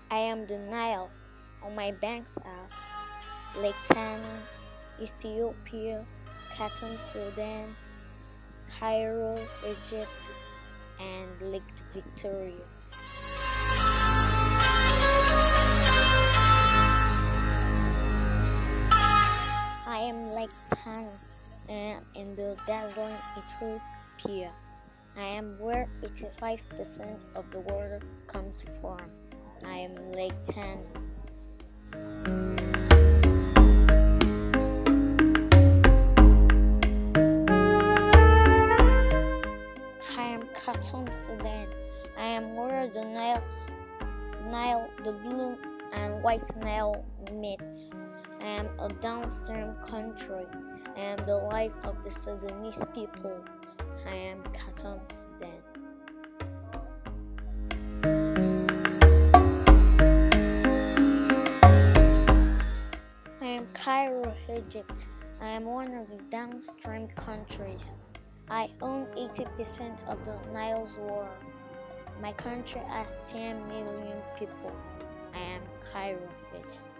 I am the Nile. On my banks are Lake Tana, Ethiopia, Khartoum, Sudan, Cairo, Egypt, and Lake Victoria. I am Lake Tana, and I am in the dazzling Ethiopia. I am where 85% of the water comes from. I am Lake Tana. I am Khartoum, Sudan. I am where the Nile, the blue and white Nile meets. I am a downstream country. I am the life of the Sudanese people. I am Khartoum, Sudan. I am Cairo, Egypt. I am one of the downstream countries. I own 80% of the Nile's water. My country has 10 million people. I am Cairo, Egypt.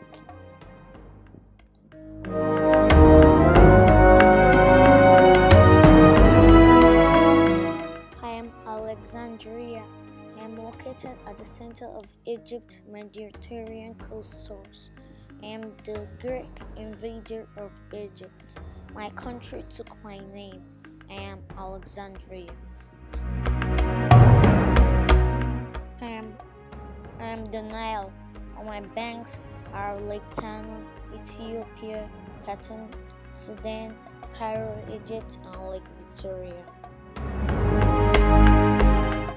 I am Alexandria. I am located at the center of Egypt's Mediterranean coast source. I am the Greek invader of Egypt. My country took my name. I am Alexandria. I am the Nile. On my banks are Lake Tana, Ethiopia, Khartoum, Sudan, Cairo, Egypt, and Lake Victoria.